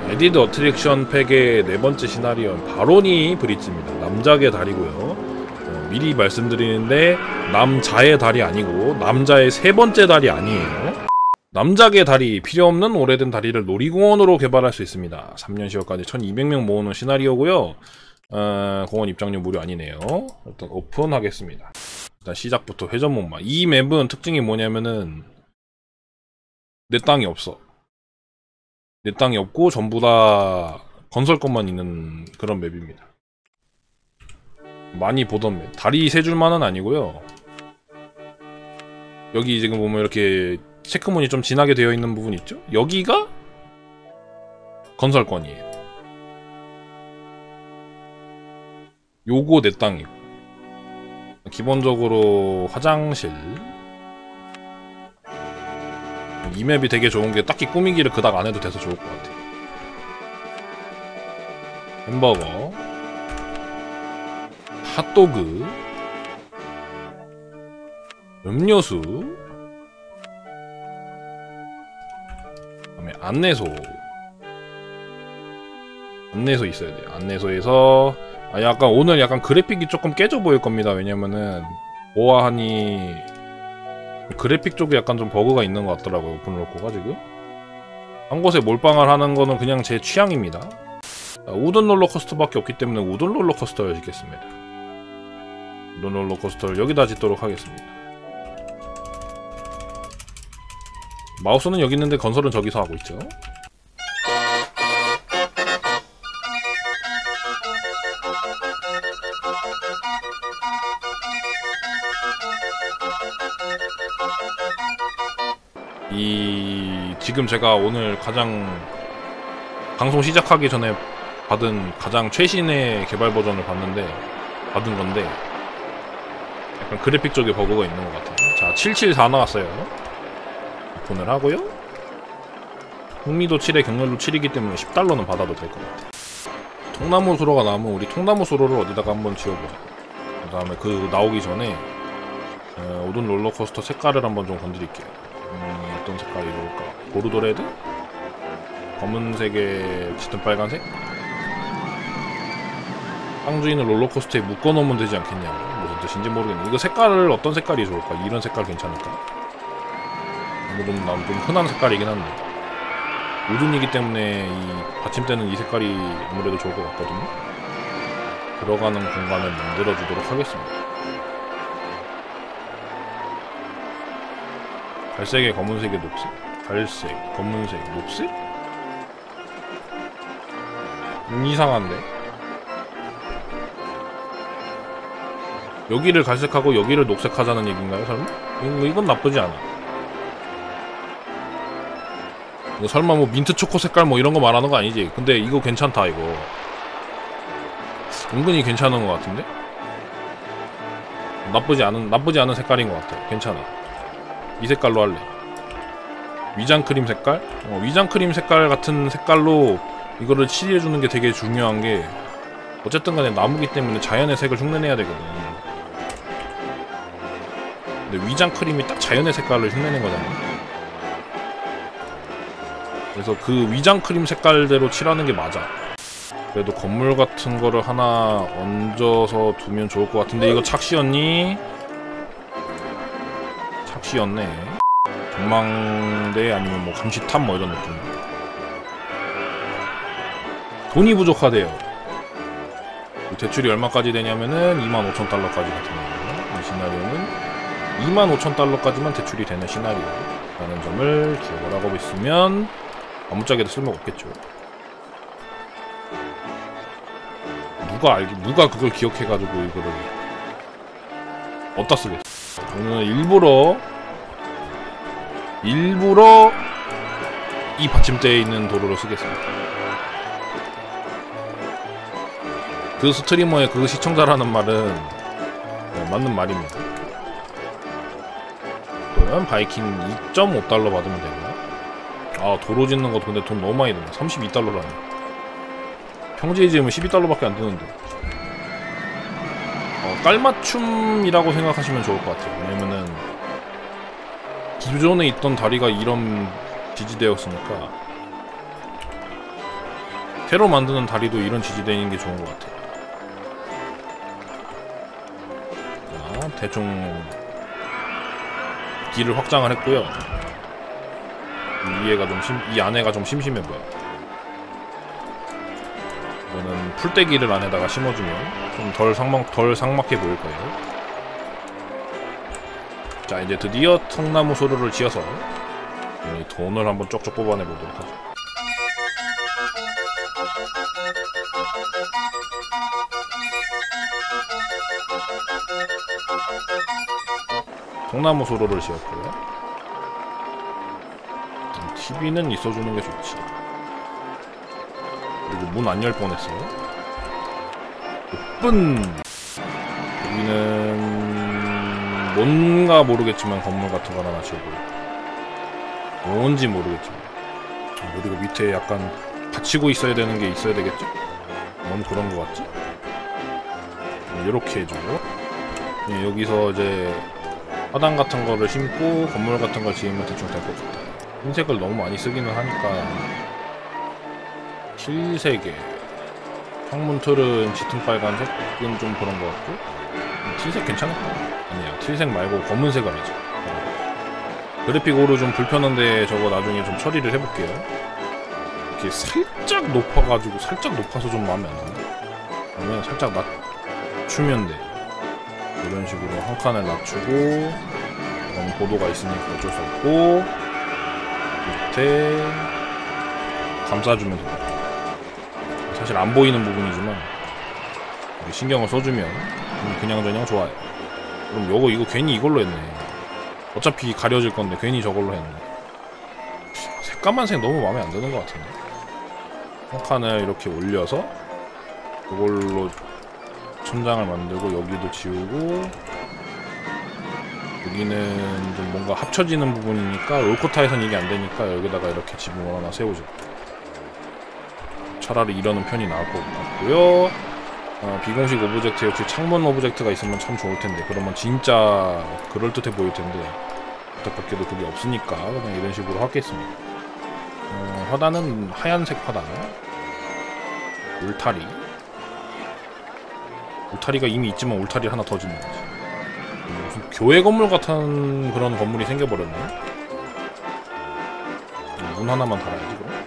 에디드 어트랙션 팩의 네 번째 시나리오는 바로니 브릿지입니다. 남작의 다리고요. 미리 말씀드리는데 남자의 다리 아니고 남자의 세 번째 다리 아니에요. 남작의 다리, 필요없는 오래된 다리를 놀이공원으로 개발할 수 있습니다. 3년 10월까지 1200명 모으는 시나리오고요. 공원 입장료 무료 아니네요. 일단 오픈하겠습니다. 일단 시작부터 회전목마. 이 맵은 특징이 뭐냐면은 내 땅이 없어. 내 땅이 없고 전부 다 건설권만 있는 그런 맵입니다. 많이 보던 맵. 다리 세 줄만은 아니고요. 여기 지금 보면 이렇게 체크문이 좀 진하게 되어 있는 부분 있죠? 여기가 건설권이에요. 요거 내 땅이고. 기본적으로 화장실. 이 맵이 되게 좋은 게 딱히 꾸미기를 그닥 안 해도 돼서 좋을 것 같아요. 햄버거, 핫도그, 음료수, 그다음에 안내소. 안내소 있어야 돼요. 안내소에서 약간 오늘 약간 그래픽이 조금 깨져 보일 겁니다. 왜냐면은 보아하니 그래픽 쪽에 약간 좀 버그가 있는 것 같더라고요. 오픈로커가 지금 한 곳에 몰빵을 하는 거는 그냥 제 취향입니다. 우든 롤러코스터밖에 없기 때문에 우든 롤러코스터를 짓겠습니다. 우든 롤러코스터를 여기다 짓도록 하겠습니다. 마우스는 여기 있는데 건설은 저기서 하고 있죠. 지금 제가 오늘 가장 방송 시작하기 전에 받은 가장 최신의 개발 버전을 받은 건데 약간 그래픽 쪽에 버그가 있는 것 같아요. 자, 774 나왔어요. 오픈을 하고요. 흥미도 7에 경렬도 7이기 때문에 10달러는 받아도 될 것 같아요. 통나무 수로가 나오면 우리 통나무 수로를 어디다가 한번 지어보자. 그 다음에 그 나오기 전에 우든 롤러코스터 색깔을 한번 좀 건드릴게요. 어떤 색깔이 좋을까? 보르도 레드? 검은색에 짙은 빨간색? 땅주인을 롤러코스터에 묶어놓으면 되지 않겠냐. 무슨 뜻인지 모르겠네. 이거 색깔을 어떤 색깔이 좋을까? 이런 색깔 괜찮을까? 난 좀 흔한 색깔이긴 한데 우든이기 때문에 이 받침대는 이 색깔이 아무래도 좋을 것 같거든요. 들어가는 공간을 만들어주도록 하겠습니다. 갈색에 검은색에 녹색, 갈색, 검은색, 녹색? 이상한데? 여기를 갈색하고 여기를 녹색하자는 얘기인가요, 설마? 이건 나쁘지 않아. 이거 설마 뭐 민트 초코 색깔 뭐 이런 거 말하는 거 아니지? 근데 이거 괜찮다, 이거. 은근히 괜찮은 것 같은데? 나쁘지 않은 색깔인 것 같아. 괜찮아. 이 색깔로 할래. 위장크림 색깔? 위장크림 색깔 같은 색깔로 이거를 칠해주는 게 되게 중요한 게 어쨌든 간에 나무기 때문에 자연의 색을 흉내내야 되거든. 근데 위장크림이 딱 자연의 색깔을 흉내낸 거잖아. 그래서 그 위장크림 색깔대로 칠하는 게 맞아. 그래도 건물 같은 거를 하나 얹어서 두면 좋을 것 같은데 이거 착시였니? 착시였네. 전망대 아니면 뭐 감시탑 뭐 이런 느낌. 돈이 부족하대요. 대출이 얼마까지 되냐면은 25,000달러까지 같은 이 시나리오는 25,000달러까지만 대출이 되는 시나리오라는 점을 기억을 하고 있으면 아무짝에도 쓸모가 없겠죠. 누가 그걸 기억해가지고 이거를 어디다 쓰겠어. 오늘 일부러 이 받침대에 있는 도로를 쓰겠습니다. 그 스트리머의 그 시청자라는 말은 맞는 말입니다. 그러면 바이킹 2.5달러 받으면 되고요. 아, 도로 짓는 것도 근데 돈 너무 많이 든다. 32달러라네. 평지에 지으면 12달러밖에 안 드는데. 깔맞춤이라고 생각하시면 좋을 것 같아요. 왜냐면은 기존에 있던 다리가 이런 지지되었으니까 새로 만드는 다리도 이런 지지대인 게 좋은 것 같아요. 자, 대충 길을 확장을 했고요. 이 안에가 좀 심심해 보여. 이거는 풀떼기를 안에다가 심어주면 좀 덜 삭막해 보일 거예요. 자, 이제 드디어 통나무 소로를 지어서 돈을 한번 쪽쪽 뽑아내 보도록 하죠. 통나무 소로를 지었고요. TV는 있어주는 게 좋지. 그리고 문 안 열 뻔했어요. 오픈! 여기는 뭔가 모르겠지만 건물 같은 거 하나 지어보고, 뭔지 모르겠지만, 그리고 밑에 약간 받치고 있어야 되는 게 있어야 되겠죠? 너무 그런 거 같지? 이렇게 해주고, 여기서 이제 화단 같은 거를 심고 건물 같은 걸 지으면 대충 될 것 같아요. 흰색을 너무 많이 쓰기는 하니까 칠색에 창문 틀은 짙은 빨간색은 좀 그런 것 같고, 칠색 괜찮을까? 아니야, 칠색 말고 검은색을 하죠. 그래픽으로 좀 불편한데 저거 나중에 좀 처리를 해볼게요. 이렇게 살짝 높아가지고, 살짝 높아서 좀 마음에 안 든다. 그러면 살짝 낮추면 돼. 이런 식으로 한 칸을 낮추고, 보도가 있으니까 어쩔 수 없고, 밑에 감싸주면 됩니다. 사실 안 보이는 부분이지만 신경을 써주면 그냥저냥 좋아요. 그럼 이거 괜히 이걸로 했네. 어차피 가려질 건데 괜히 저걸로 했네. 색감만색 너무 마음에 안 드는 것 같은데. 한 칸을 이렇게 올려서 이걸로 천장을 만들고, 여기도 지우고, 여기는 좀 뭔가 합쳐지는 부분이니까 롤코타에선 이게 안 되니까 여기다가 이렇게 지붕을 하나 세우죠. 차라리 이러는 편이 나을 것 같고요. 비공식 오브젝트 역시 창문 오브젝트가 있으면 참 좋을 텐데, 그러면 진짜 그럴듯해 보일 텐데 안타깝게도 그게 없으니까 그냥 이런 식으로 하겠습니다. 화단은 하얀색 화단, 울타리가 이미 있지만 울타리를 하나 더 짓는 거지. 무슨 교회 건물 같은 그런 건물이 생겨버렸네. 문 하나만 달아야지 그럼.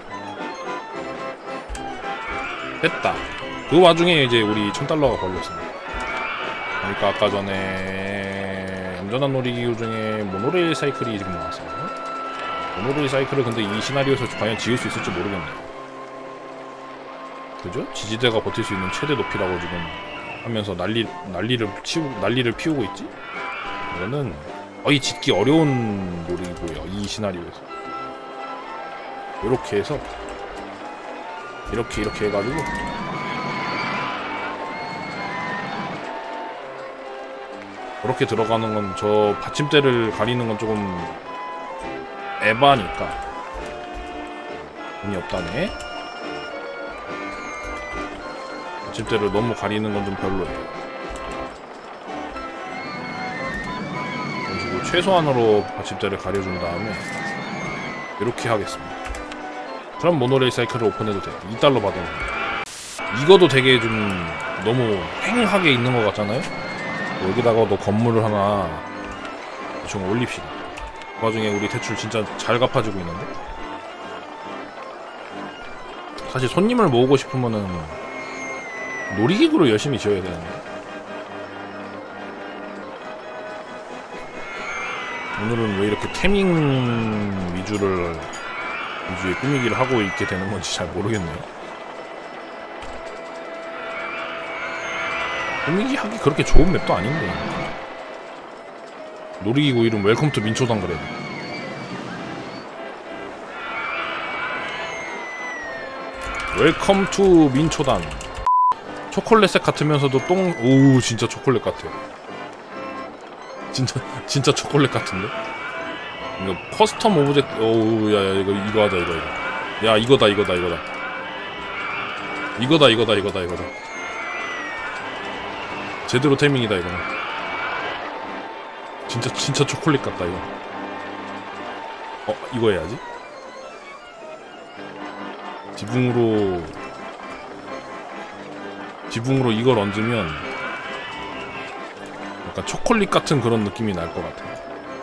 됐다. 그 와중에 이제 우리 $1000가 걸렸습니다. 그러니까 아까 전에 안전한 놀이기구 중에 모노레일 사이클이 지금 나왔어요. 모노레일 사이클을 근데 이 시나리오에서 과연 지을 수 있을지 모르겠네요. 그죠? 지지대가 버틸 수 있는 최대 높이라고 지금 하면서 난리를 피우고 있지? 이거는 거의 짓기 어려운 놀이고요, 이 시나리오에서. 이렇게 해서 이렇게 해가지고 이렇게 들어가는 건, 저 받침대를 가리는 건 조금 에바니까 의미 없다네. 받침대를 너무 가리는 건 좀 별로예요. 이런 식으로 최소한으로 받침대를 가려준 다음에 이렇게 하겠습니다. 그럼 모노레일 사이클을 오픈해도 돼요. $2 받으면. 이거도 되게 좀 너무 횡하게 있는 것 같잖아요? 여기다가도 건물을 하나 좀 올립시다. 그 와중에 우리 대출 진짜 잘 갚아주고 있는데? 사실 손님을 모으고 싶으면은 놀이기구를 열심히 지어야 되는데, 오늘은 왜 이렇게 태밍 위주의 꾸미기를 하고 있게 되는 건지 잘 모르겠네요. 꾸미기 하기 그렇게 좋은 맵도 아닌데. 놀이기구 이름 웰컴 투 민초당 그래. 웰컴 투 민초단. 초콜릿색 같으면서도 오우 진짜 초콜릿 같아. 진짜 초콜릿 같은데? 이거 커스텀 오브젝트. 오우 야야 이거 하자 이거. 야 이거다. 제대로 태밍이다 이거는. 진짜 초콜릿 같다 이거. 이거 해야지. 지붕으로 지붕으로 이걸 얹으면 약간 초콜릿 같은 그런 느낌이 날 것 같아요.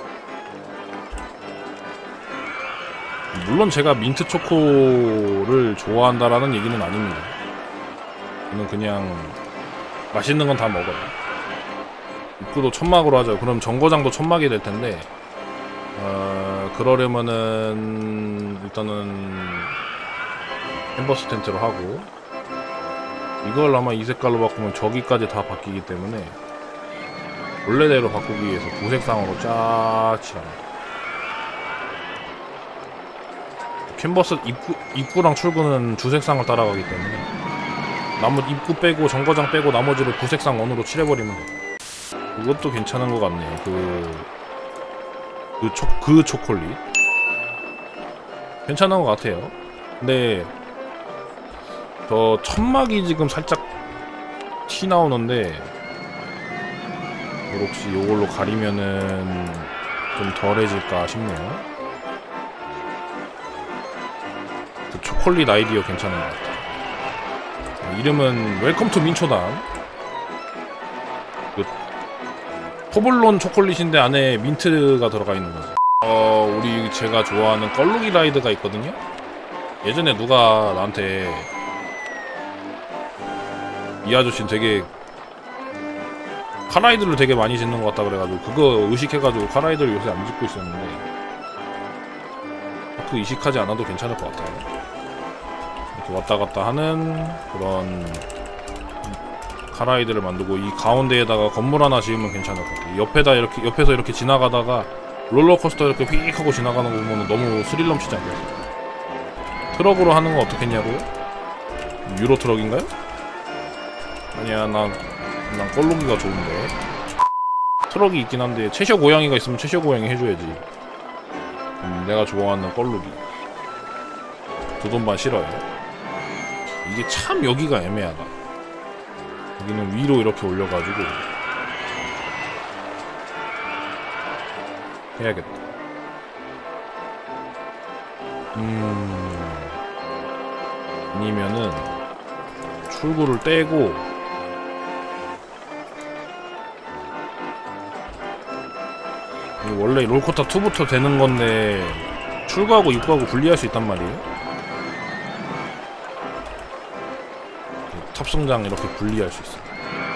물론 제가 민트 초코를 좋아한다라는 얘기는 아닙니다. 저는 그냥 맛있는 건 다 먹어요. 입구도 천막으로 하죠. 그럼 정거장도 천막이 될 텐데, 그러려면은 일단은 캔버스 텐트로 하고, 이걸 아마 이 색깔로 바꾸면 저기까지 다 바뀌기 때문에 원래대로 바꾸기 위해서 구색상으로 쫙 칠합니다. 캔버스 입구랑 출구는 주색상을 따라가기 때문에 나머지 입구 빼고 정거장 빼고 나머지를 구색상 원으로 칠해버리면 돼요. 그것도 괜찮은 것 같네요. 그 초콜릿 괜찮은 것 같아요. 근데 저 천막이 지금 살짝 티 나오는데 혹시 요걸로 가리면은 좀 덜해질까 싶네요. 그 초콜릿 아이디어 괜찮은 것 같아요. 이름은 웰컴 투 민초단. 그 토블론 초콜릿인데 안에 민트가 들어가 있는 거죠. 우리 제가 좋아하는 껄루기 라이드가 있거든요. 예전에 누가 나한테 이 아저씨는 되게 카라이드를 되게 많이 짓는 것 같다 그래가지고 그거 의식해가지고 카라이드를 요새 안 짓고 있었는데 그 의식하지 않아도 괜찮을 것 같아요. 이렇게 왔다갔다 하는 그런 카라이드를 만들고 이 가운데에다가 건물 하나 지으면 괜찮을 것 같아요. 옆에서 이렇게 지나가다가 롤러코스터 이렇게 휙 하고 지나가는 거 보면 너무 스릴 넘치지 않겠어요? 트럭으로 하는 거 어떻겠냐고요? 유로 트럭인가요? 아니야, 난 껄루기가 좋은데. 트럭이 있긴 한데 채셔 고양이가 있으면 채셔 고양이 해줘야지. 내가 좋아하는 껄루기 두돈반 싫어요. 이게 참 여기가 애매하다. 여기는 위로 이렇게 올려가지고 해야겠다. 아니면은 출구를 떼고 원래 롤코타 2부터 되는 건데 출구하고 입구하고 분리할 수 있단 말이에요. 탑승장 이렇게 분리할 수 있어요.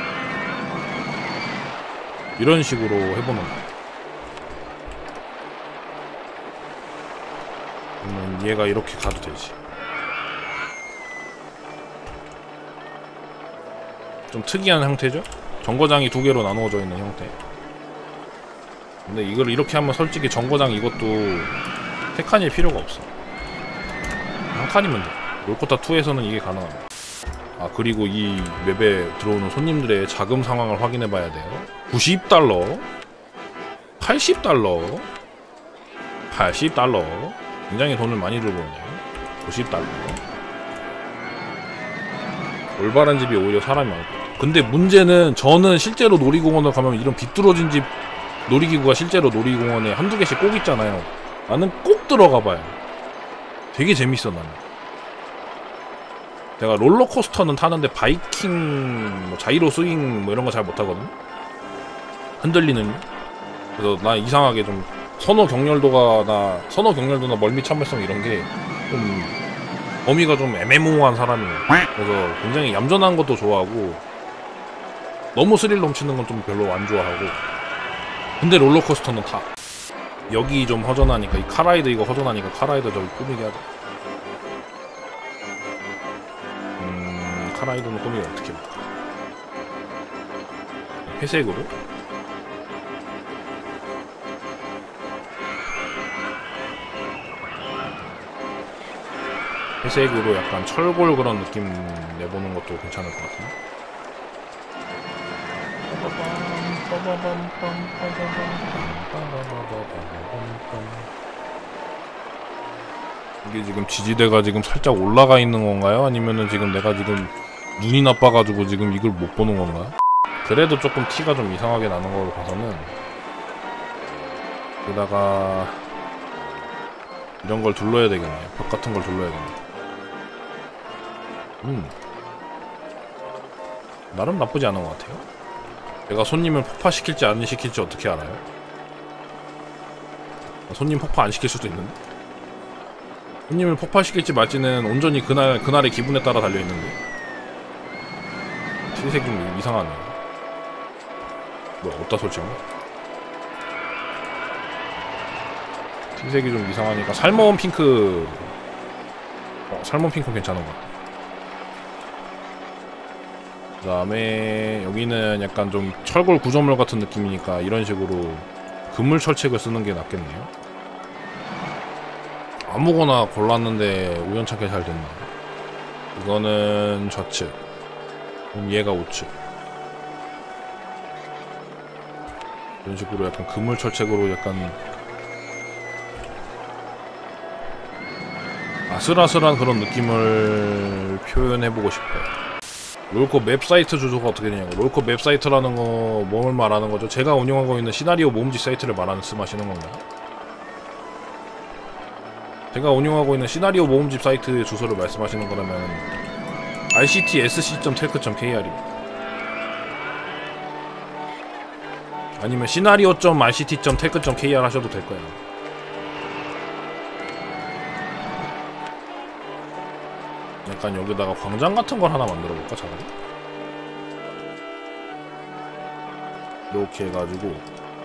이런 식으로 해보는 거예요. 그러면 얘가 이렇게 가도 되지. 좀 특이한 형태죠? 정거장이 두 개로 나누어져 있는 형태. 근데 이걸 이렇게 하면 솔직히 정거장 이것도 3칸일 필요가 없어. 한 칸이면 돼. 롤코타 2에서는 이게 가능합니다. 아, 그리고 이 맵에 들어오는 손님들의 자금 상황을 확인해 봐야 돼요. $90, $80, $80. 굉장히 돈을 많이 들고 오네요. $90. 올바른 집이 오히려 사람이 많고. 근데 문제는 저는 실제로 놀이공원을 가면 이런 비뚤어진 집 놀이기구가 실제로 놀이공원에 한두 개씩 꼭 있잖아요. 나는 꼭 들어가봐요. 되게 재밌어. 나는 내가 롤러코스터는 타는데 바이킹, 뭐 자이로 스윙 뭐 이런 거 잘 못하거든. 흔들리는. 그래서 나 이상하게 좀 선호 경렬도나 멀미 참을성 이런 게 좀 범위가 좀 애매모호한 사람이에요. 그래서 굉장히 얌전한 것도 좋아하고 너무 스릴 넘치는 건 좀 별로 안 좋아하고. 근데 롤러코스터는 타. 여기 좀 허전하니까, 이 카라이드 이거 허전하니까 카라이드 저기 꾸미게 하자. 카라이드는 꾸미기 어떻게 볼까? 회색으로? 회색으로 약간 철골 그런 느낌 내보는 것도 괜찮을 것 같은데? 이게 지금 지지대가 지금 살짝 올라가 있는 건가요? 아니면은 지금 내가 지금 눈이 나빠가지고 지금 이걸 못 보는 건가요? 그래도 조금 티가 좀 이상하게 나는 걸로 봐서는 여기다가 이런 걸 둘러야 되겠네요. 벽 같은 걸 둘러야겠네. 나름 나쁘지 않은 것 같아요. 내가 손님을 폭파시킬지 안 시킬지 어떻게 알아요? 손님 폭파 안 시킬 수도 있는데. 손님을 폭파시킬지 말지는 온전히 그날의 기분에 따라 달려있는데. 흰색 좀 이상하네. 뭐야, 어디다 설치한 거야? 흰색이 좀 이상하니까 살몬 핑크. 살몬 핑크 괜찮은 것 같아. 그 다음에 여기는 약간 좀 철골 구조물 같은 느낌이니까 이런 식으로 그물 철책을 쓰는 게 낫겠네요. 아무거나 골랐는데 우연찮게 잘 됐네. 이거는 좌측, 그럼 얘가 우측. 이런 식으로 약간 그물 철책으로 약간 아슬아슬한 그런 느낌을 표현해보고 싶어요. 롤컵 맵사이트 주소가 어떻게 되냐고. 롤컵 맵사이트라는 거 뭘 말하는 거죠? 제가 운영하고 있는 시나리오 모음집 사이트를 말씀하시는 건가요? 제가 운영하고 있는 시나리오 모음집 사이트 주소를 말씀하시는 거라면 rctsc.telk.kr입니다. 아니면 시나리오.rct.telk.kr 하셔도 될 거예요. 약간 여기다가 광장 같은 걸 하나 만들어 볼까, 차라리? 이렇게 해가지고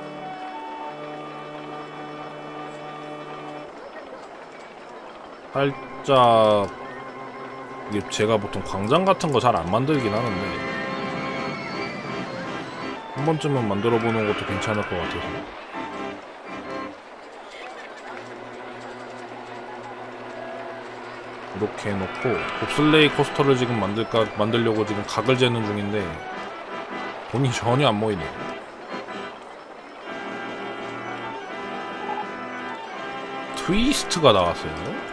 살짝 이게 제가 보통 광장 같은 거 잘 안 만들긴 하는데 한 번쯤은 만들어 보는 것도 괜찮을 것 같아서. 이렇게 해놓고 봅슬레이 코스터를 지금 만들려고 지금 각을 재는 중인데 돈이 전혀 안 모이네요. 트위스트가 나왔어요.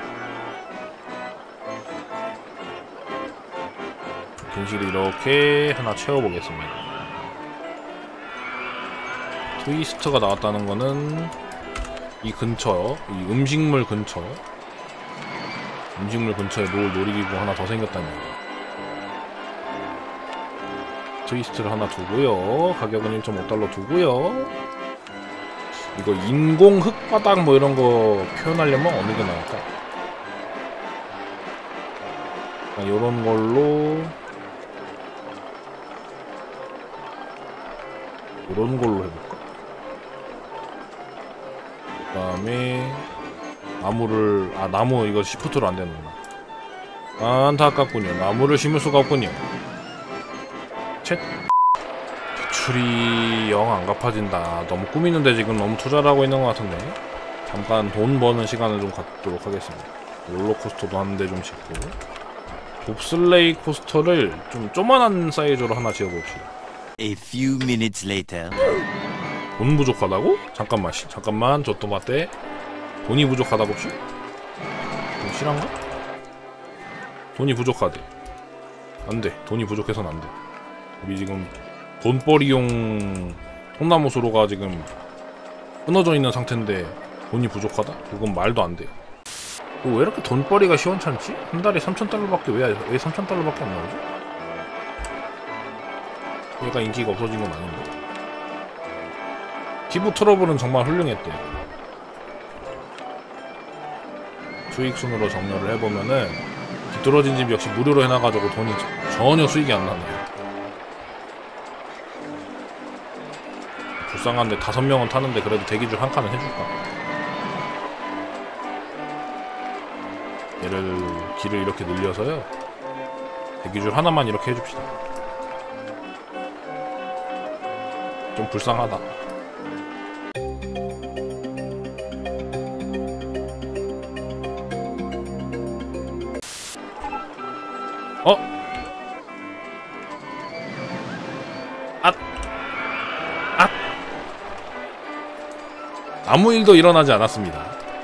근실을 이렇게 하나 채워보겠습니다. 트위스트가 나왔다는 거는 이 근처, 이 음식물 근처에 놓을 놀이기구 하나 더 생겼다는 거예요. 트위스트를 하나 두고요. 가격은 1.5달러 두고요. 이거 인공 흙바닥 뭐 이런 거 표현하려면 어느 게 나을까? 요런 걸로 해볼까? 그 다음에 나무 이거 시프트로 안 되는구나. 안타깝군요. 나무를 심을 수가 없군요. 대출이 영 안 갚아진다. 너무 꾸미는데 지금 너무 투자를 하고 있는 것 같은데 잠깐 돈 버는 시간을 좀 갖도록 하겠습니다. 롤러코스터도 한 대 좀 짓고 봅슬레이 코스터를 좀 조만한 사이즈로 하나 지어봅시다. A few minutes later. 돈 부족하다고? 잠깐만 저 또 맞대. 돈이 부족하다고 혹시? 좀 실한가? 돈이 부족하대. 안돼. 돈이 부족해선 안돼. 우리 지금 돈벌이용 통나무 수로가 지금 끊어져 있는 상태인데 돈이 부족하다? 그건 말도 안 돼요. 왜 이렇게 돈벌이가 시원찮지? 한 달에 3,000달러밖에 왜 3,000달러밖에 안 나오지? 얘가 인기가 없어진 건 아닌데. 피부 트러블은 정말 훌륭했대. 수익 순으로 정렬을 해보면은 뒤떨어진 집 역시 무료로 해놔가지고 돈이 전혀 수익이 안 나네요. 불쌍한데 5명은 타는데 그래도 대기줄 한 칸은 해줄까? 길을 이렇게 늘려서요. 대기줄 하나만 이렇게 해줍시다. 좀 불쌍하다. 아무 일도 일어나지 않았습니다.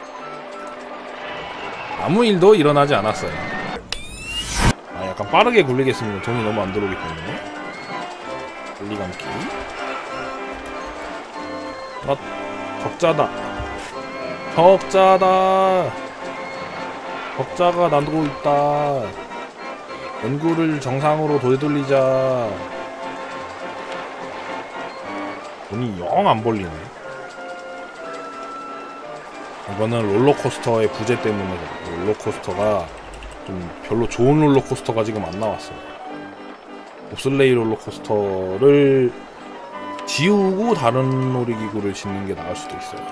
아무 일도 일어나지 않았어요. 약간 빠르게 굴리겠습니다. 돈이 너무 안 들어오기 때문에. 빨리 감기. 적자가 나고 있다. 연구를 정상으로 되돌리자. 돈이 영 안 벌리네. 이거는 롤러코스터의 부재 때문에 그래. 롤러코스터가 좀 별로 좋은 롤러코스터가 지금 안 나왔어요. 봅슬레이 롤러코스터를 지우고 다른 놀이기구를 짓는 게 나을 수도 있어요.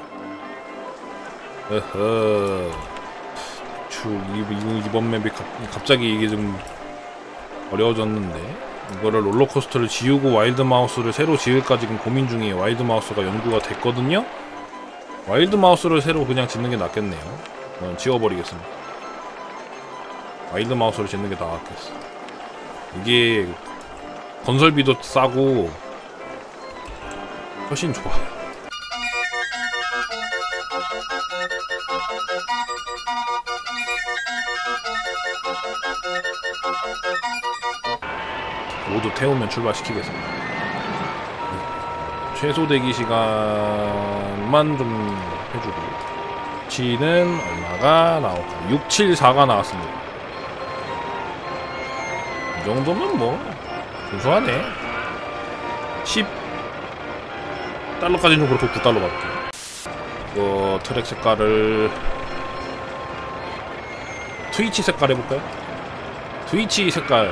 이번 맵이 갑자기 이게 좀 어려워졌는데, 이거를 롤러코스터를 지우고 와일드마우스를 새로 지을까 지금 고민 중이에요. 와일드마우스가 연구가 됐거든요. 와일드마우스를 새로 그냥 짓는 게 낫겠네요. 지워버리겠습니다. 와일드마우스를 짓는 게 낫겠어. 이게 건설비도 싸고 훨씬 좋아. 모두 태우면 출발시키겠습니다. 최소 대기 시간만 좀 해주고. 치는 얼마가 나올까? 674가 나왔습니다. 이 정도면 뭐 준수하네. 10달러까지는 좀 그렇고 9달러 받을게요. 트랙 색깔을 트위치 색깔 해볼까요? 트위치 색깔.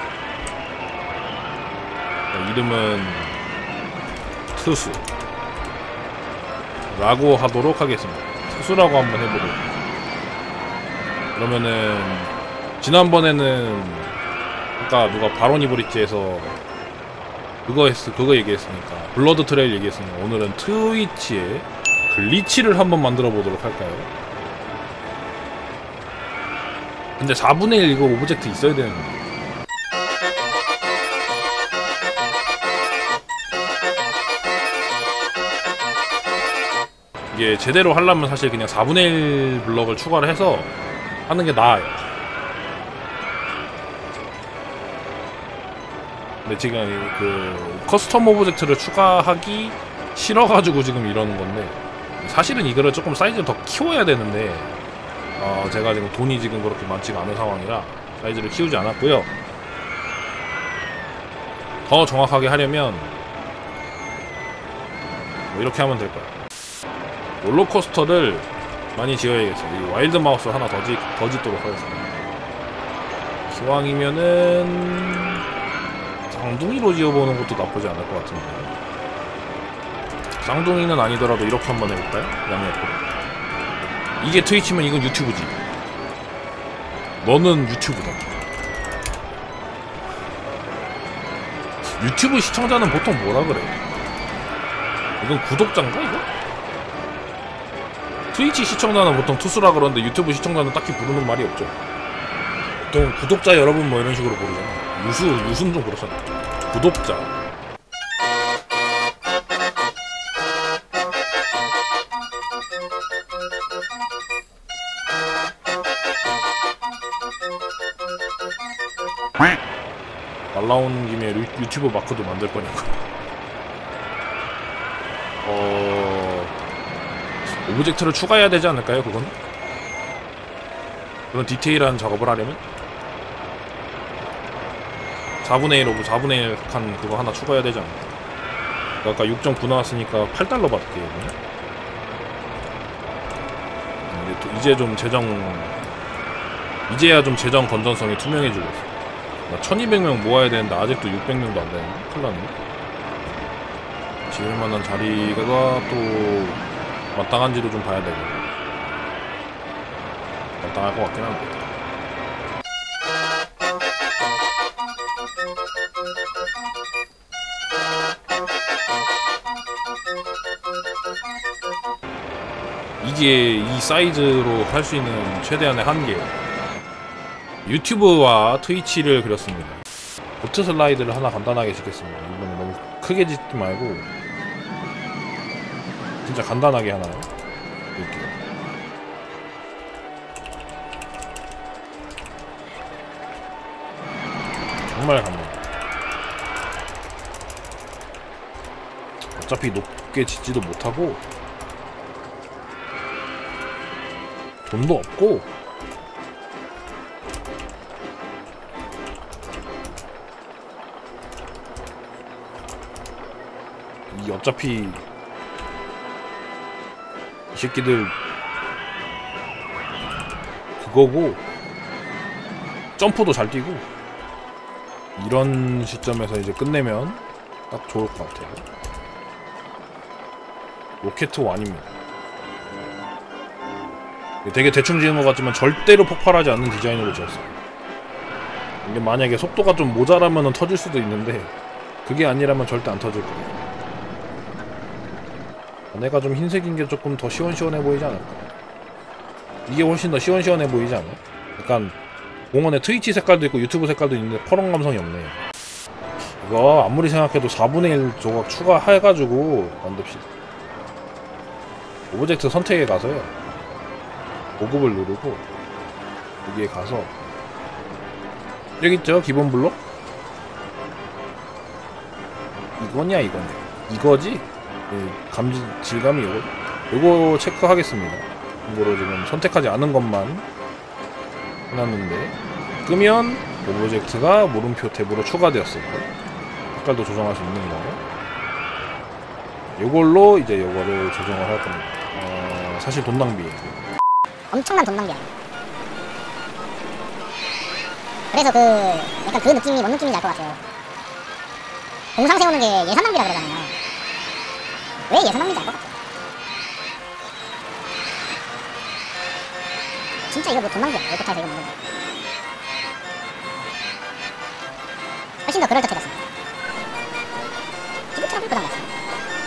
이름은 트수 라고 하도록 하겠습니다. 트수라고 한번 해보도록. 그러면은 지난번에는 아까 누가 바로니 브릿지에서 그거 얘기했으니까 블러드 트레일 얘기했으니까 오늘은 트위치에 글리치를 한번 만들어 보도록 할까요? 근데 4분의 1 이거 오브젝트 있어야 되는데. 이게 제대로 하려면 사실 그냥 4분의 1 블럭을 추가를 해서 하는 게 나아요. 근데 지금 그 커스텀 오브젝트를 추가하기 싫어가지고 지금 이러는 건데, 사실은 이거를 조금 사이즈를 더 키워야 되는데 제가 지금 돈이 지금 그렇게 많지가 않은 상황이라 사이즈를 키우지 않았고요. 더 정확하게 하려면 뭐 이렇게 하면 될 거야. 롤러코스터를 많이 지어야겠어요. 이 와일드 마우스 하나 더 짓도록 하겠습니다. 기왕이면은 쌍둥이로 지어보는 것도 나쁘지 않을 것 같은데. 쌍둥이는 아니더라도 이렇게 한번 해볼까요? 양옆으로. 이게 트위치면 이건 유튜브지. 너는 유튜브다. 유튜브 시청자는 보통 뭐라 그래? 이건 구독자인가 이거? 트위치 시청자는 보통 투수라 그러는데 유튜브 시청자는 딱히 부르는 말이 없죠. 보통 구독자 여러분 뭐 이런 식으로 부르잖아. 유순 좀 그렇잖아. 구독자. 말 나오는 김에 유튜브 마크도 만들 거니까. 오브젝트를 추가해야 되지 않을까요, 그건? 그런 디테일한 작업을 하려면? 4분의 1 오브 4분의 1 칸 그거 하나 추가해야 되지 않을까? 아까 6.9 나왔으니까 8달러 받을게요, 이제 좀 이제야 좀 재정 건전성이 투명해지고 있어. 나 1200명 모아야 되는데 아직도 600명도 안 되는데? 큰일 났네. 지을만한 자리가 또 마땅한지도 좀 봐야 되고. 마땅할 것 같긴 한데. 이게 이 사이즈로 할 수 있는 최대한의 한계. 유튜브와 트위치를 그렸습니다. 보트 슬라이드를 하나 간단하게 짓겠습니다. 이번에 너무 크게 짓지 말고 진짜 간단하게 하나 이렇게. 정말 간단해. 어차피 높게 짓지도 못하고 돈도 없고 이 어차피 이 새끼들 그거고 점프도 잘 뛰고 이런 시점에서 이제 끝내면 딱 좋을 것 같아요. 로켓 1입니다. 되게 대충 지은 것 같지만 절대로 폭발하지 않는 디자인으로 지었어요. 이게 만약에 속도가 좀 모자라면 터질 수도 있는데 그게 아니라면 절대 안 터질 거예요. 내가 좀 흰색인 게 조금 더 시원시원해 보이지 않을까? 이게 훨씬 더 시원시원해 보이지 않아? 약간 공원에 트위치 색깔도 있고 유튜브 색깔도 있는데 퍼런 감성이 없네. 이거 아무리 생각해도 4분의 1 조각 추가해가지고 만듭시다. 오브젝트 선택에 가서요, 보급을 누르고 여기에 가서 여기 있죠? 기본 블록? 이거냐 이거냐 이거지? 감지 질감이 요거 체크하겠습니다. 이거로 지금 선택하지 않은 것만 해놨는데 끄면 오브젝트가 물음표 탭으로 추가되었을 거. 색깔도 조정할 수 있는 거. 요걸로 이제 요거를 조정을 할 겁니다. 사실 돈 낭비예요. 엄청난 돈 낭비야. 그래서 약간 그 느낌이 뭔 느낌인지 알 것 같아요. 공상 세우는 게 예산 낭비라 그러잖아요. 왜 예산 낭비인지 알 것 같아요. 진짜 이거 뭐 돈 낭비야. 레포타에서 이거 먹는 거. 훨씬 더 그럴듯해졌습니다. 기부트라고 그런 거 같습니다.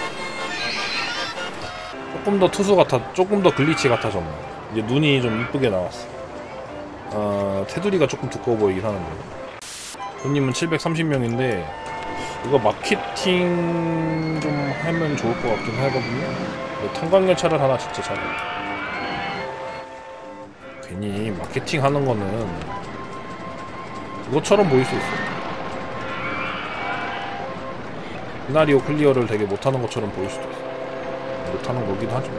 조금 더 투수 같아, 조금 더 글리치 같아졌네. 이제 눈이 좀 이쁘게 나왔어. 테두리가 조금 두꺼워 보이긴 하는데. 손님은 730명인데 이거 마케팅 좀 하면 좋을 것 같긴 하거든요. 탄광열차를 하나 진짜 잘해. 괜히 마케팅 하는 거는 이것처럼 보일 수 있어. 시나리오 클리어를 되게 못하는 것처럼 보일 수도 있어. 못하는 거기도 하죠.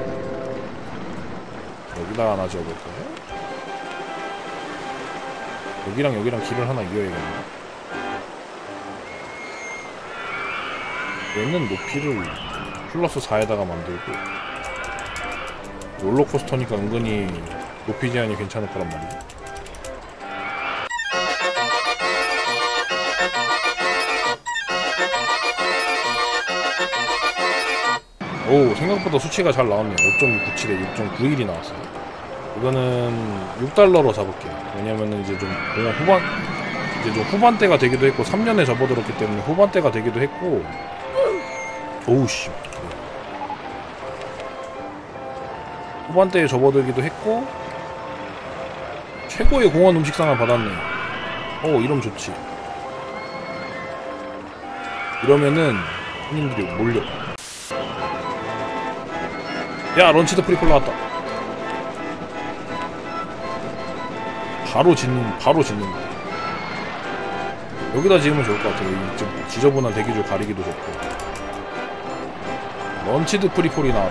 여기다 하나 지어볼까요? 여기랑 여기랑 길을 하나 이어야겠네. 얘는 높이를 플러스 4에다가 만들고, 롤러코스터니까 은근히 높이 제한이 괜찮을 거란 말이죠. 오, 생각보다 수치가 잘 나왔네요. 5.97에 6.91이 나왔어요. 이거는 6달러로 잡을게요. 왜냐면은 이제 좀 공원 이제 좀 후반대가 되기도 했고 3년에 접어들었기 때문에 후반대가 되기도 했고. 오우씨, 후반대에 접어들기도 했고 최고의 공원 음식상을 받았네. 이러면 좋지. 이러면은 손님들이 몰려. 야, 런치드 프리폴 나왔다. 바로 짓는 거. 여기다 지으면 좋을 것 같아요. 좀 지저분한 대기줄 가리기도 좋고. 런치드 프리폴이 나왔다.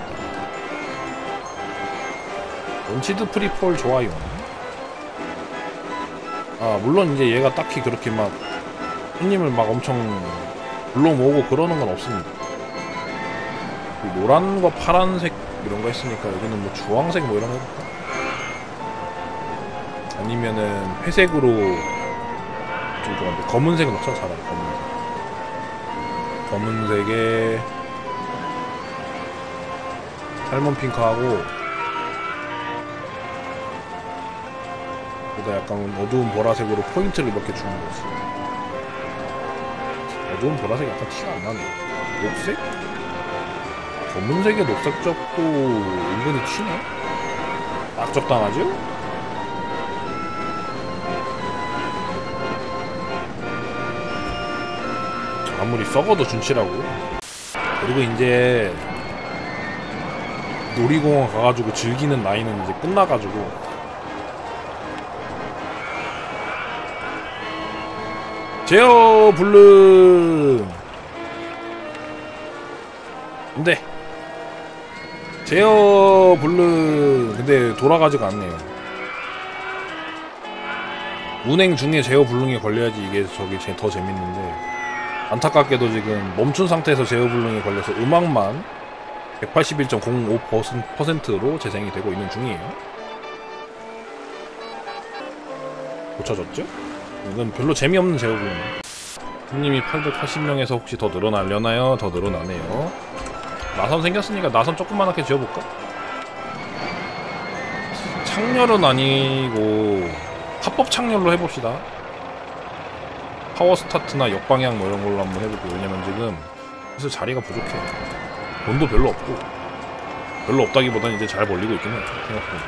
런치드 프리폴 좋아요. 물론 이제 얘가 딱히 그렇게 막 손님을 막 엄청 불러 모으고 그러는 건 없습니다. 노란 거, 파란색 이런 거 했으니까 여기는 뭐 주황색 뭐 이런 거 해볼까? 아니면은 회색으로 좀 좋아한데 검은색은 없어. 차라리 검은색에 살몬 핑크하고 여기다 약간 어두운 보라색으로 포인트를 몇 개 주는 거지. 어두운 보라색이 약간 티가 안 나네. 녹색? 검은색에 녹색 적도 은근히 튀네? 딱 적당하죠? 아무리 썩어도 준치라고. 그리고 이제 놀이공원 가가지고 즐기는 나이는 이제 끝나가지고 제어 블룸 근데 제어 블룸 근데 돌아가지가 않네요. 운행 중에 제어 블룸에 걸려야지 이게 더 재밌는데 안타깝게도 지금 멈춘 상태에서 제어불능에 걸려서 음악만 181.05%로 재생이 되고 있는 중이에요. 고쳐졌죠? 이건 별로 재미없는 제어불능. 손님이 880명에서 혹시 더 늘어나려나요? 더 늘어나네요. 나선 생겼으니까 나선 조그만하게 지어볼까? 창렬은 아니고 합법 창렬로 해봅시다. 파워 스타트나 역방향 뭐 이런 걸로 한번 해볼게요. 왜냐면 지금 사실 자리가 부족해. 돈도 별로 없고, 별로 없다기보다는 이제 잘 벌리고 있긴 해. 생각보다.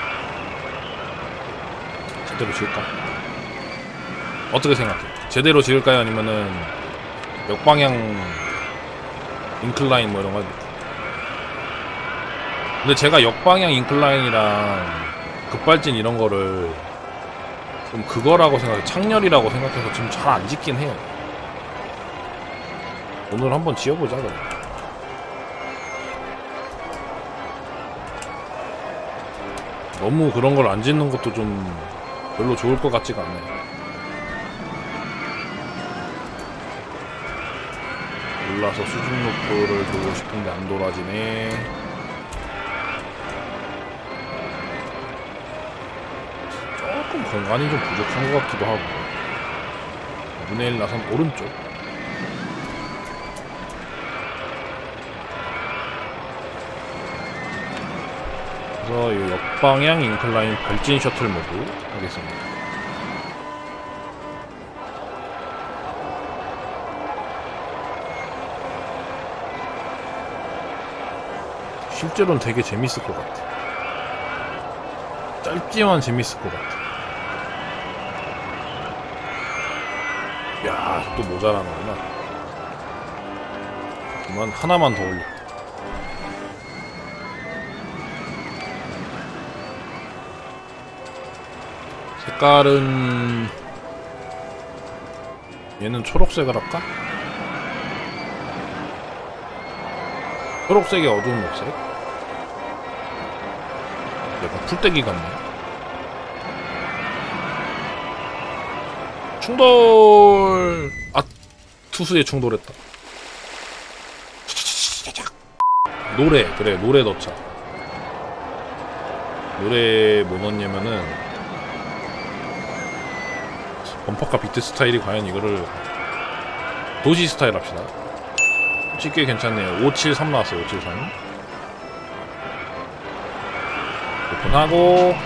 제대로 지을까? 어떻게 생각해? 제대로 지을까요? 아니면은 역방향 인클라인 뭐 이런 거 해볼까? 근데 제가 역방향 인클라인이랑 급발진 이런 거를 좀 그거라고 생각해, 창렬이라고 생각해서 지금 잘 안 짓긴 해요. 오늘 한번 지어보자 그래. 너무 그런 걸 안 짓는 것도 좀 별로 좋을 것 같지가 않네. 올라서 수중 로프를 돌고 싶은데 안 돌아지네. 조금 공간이 좀 부족한 것 같기도 하고. 2분의 1 나선 오른쪽. 그래서 이 역방향 인클라인 발진 셔틀 모드 하겠습니다. 실제로는 되게 재밌을 것 같아. 짧지만 재밌을 것 같아. 야, 또 모자라는구나. 그만 하나만 더 올려. 색깔은 얘는 초록색을 할까? 초록색이 어두운 녹색? 약간 풀떼기 같네. 충돌! 아, 투수에 충돌했다. 노래, 그래, 노래 넣자. 노래 뭐 넣냐면은 범퍼카 비트 스타일이 과연 이거를 도시 스타일 합시다. 솔직히 꽤 괜찮네요. 573 나왔어요. 573 오픈하고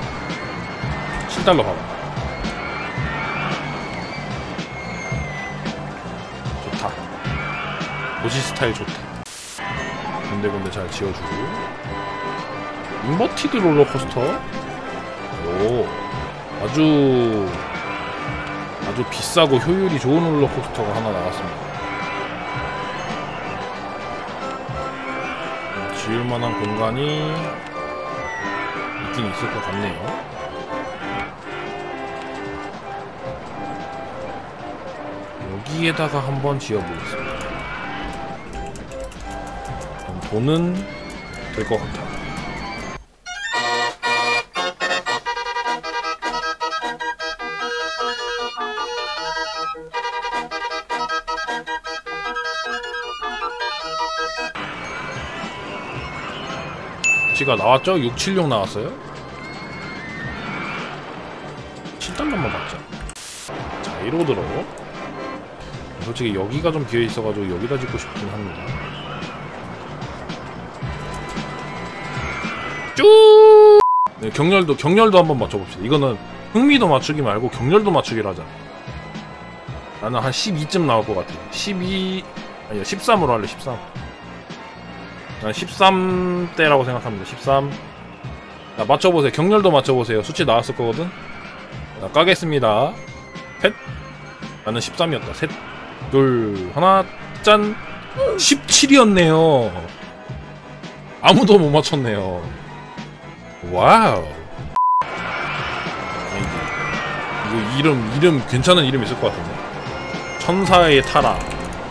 7달러 봐봐. 좋다. 도시 스타일 좋다. 군데군데 잘 지어주고. 인버티드 롤러코스터. 오, 아주 비싸고 효율이 좋은 롤러코스터가 하나 나왔습니다. 지을만한 공간이 있긴 있을 것 같네요. 여기에다가 한번 지어보겠습니다. 돈은 될 것 같아요. 가 나왔죠? 676 나왔어요? 7달러만 받자. 자, 이러고 들어. 솔직히 여기가 좀 비어있어가지고 여기다 짓고 싶긴 합니다. 쭉! 네, 경렬도 한번 맞춰봅시다. 이거는 흥미도 맞추기 말고 경렬도 맞추기로 하자. 나는 한 12쯤 나올 것 같아. 12, 아니야, 13으로 할래, 13. 난 13대라고 생각합니다. 13. 자, 맞춰보세요. 경렬도 맞춰보세요. 수치 나왔을 거거든? 자, 까겠습니다. 셋. 나는 13이었다. 셋, 둘, 하나, 짠! 17이었네요. 아무도 못 맞췄네요. 와우. 이거 이름 괜찮은 이름 있을 것 같은데. 천사의 타라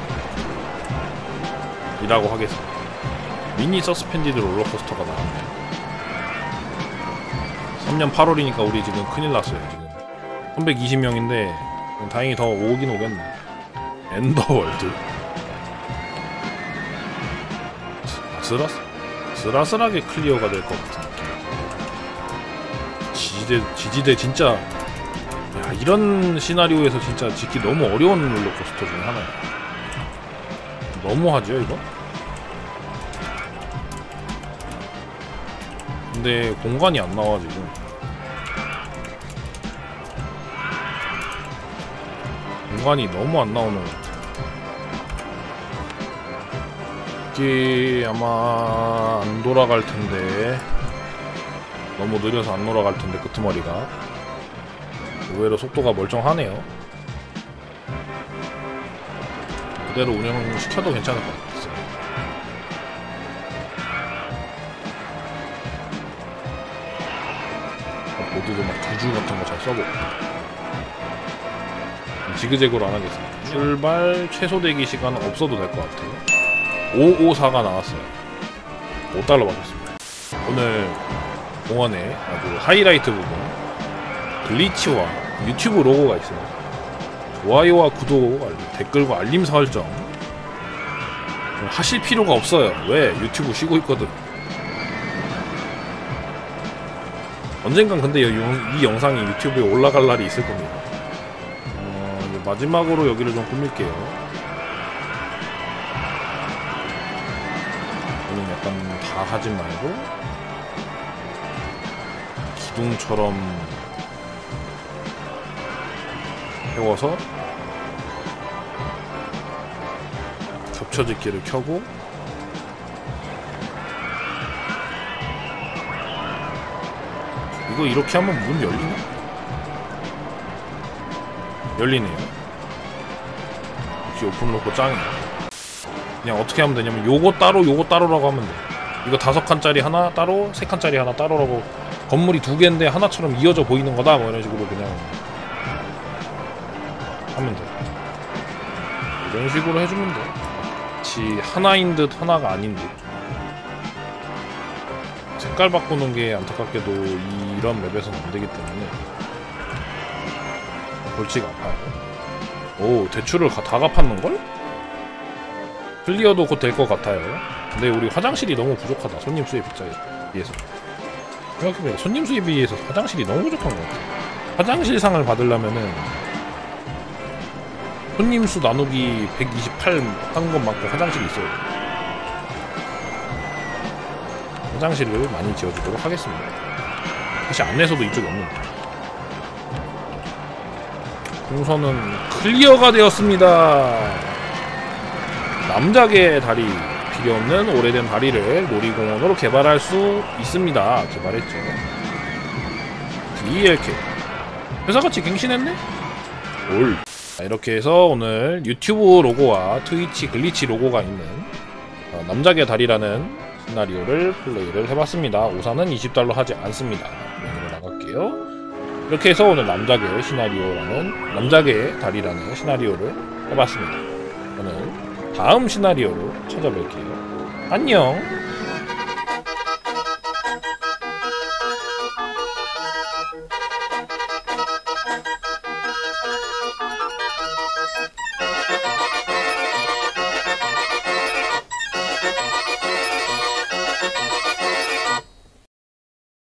이라고 하겠습니다. 미니 서스펜디드 롤러코스터가 나왔네. 3년 8월이니까 우리 지금 큰일 났어요. 지금 320명인데 다행히 더 오긴 오겠네. 엔더월드. 스라스라하게 클리어가 될 것 같은 느낌. 지지대 진짜, 야, 이런 시나리오에서 진짜 짓기 너무 어려운 롤러코스터 중에 하나야. 너무하죠 이거? 근데 공간이 안 나와지고 공간이 너무 안 나오는 것 같아. 이게 아마 안 돌아갈 텐데, 너무 느려서 안 돌아갈 텐데 끄트머리가 의외로 속도가 멀쩡하네요. 그대로 운영시켜도 괜찮을 것 같아요. 보드도 막 두줄 같은 거 잘 써보고. 지그재그로 안 하겠습니다. 출발 최소 대기 시간 없어도 될 것 같아요. 554가 나왔어요. 5달러 받겠습니다. 오늘 공원에 아주 하이라이트 부분, 글리치와 유튜브 로고가 있어요. 좋아요와 구독, 댓글과 알림 설정 하실 필요가 없어요. 왜? 유튜브 쉬고 있거든. 언젠간 근데 이 영상이 유튜브에 올라갈 날이 있을 겁니다. 이제 마지막으로 여기를 좀 꾸밀게요. 오늘 약간 다 하지 말고 기둥처럼 세워서 겹쳐짓기를 켜고, 이거 이렇게 하면 문 열리나? 열리네요. 역시 오픈로코 짱이야. 그냥 어떻게 하면 되냐면 요거 따로라고 하면 돼. 이거 5칸짜리 하나 따로, 3칸짜리 하나 따로라고. 건물이 2개인데 하나처럼 이어져 보이는 거다, 뭐 이런 식으로 그냥 하면 돼. 이런 식으로 해주면 돼. 마치 하나인 듯 하나가 아닌 듯. 색깔 바꾸는 게 안타깝게도 이런 맵에서는 안 되기 때문에 골치가 아파요. 오, 대출을 다 갚았는걸? 클리어도 곧 될 것 같아요. 근데 우리 화장실이 너무 부족하다. 손님 수에 비해서. 생각해보니까 손님 수에 비해서 화장실이 너무 부족한 것 같아. 화장실상을 받으려면은 손님 수 나누기 128 하는 것만큼 화장실이 있어요. 화장실을 많이 지어주도록 하겠습니다. 사실 안내서도 이쪽에 없는데. 풍선은 클리어가 되었습니다. 남작의 다리, 필요 없는 오래된 다리를 놀이공원으로 개발할 수 있습니다. 개발했죠. DLK 회사같이 갱신했네? 올. 이렇게 해서 오늘 유튜브 로고와 트위치 글리치 로고가 있는 남작의 다리라는 시나리오를 플레이를 해봤습니다. 우선은 20달러 하지 않습니다. 메뉴로 나갈게요. 이렇게 해서 오늘 남작의 다리라는 시나리오를 해봤습니다. 저는 다음 시나리오로 찾아뵐게요. 안녕.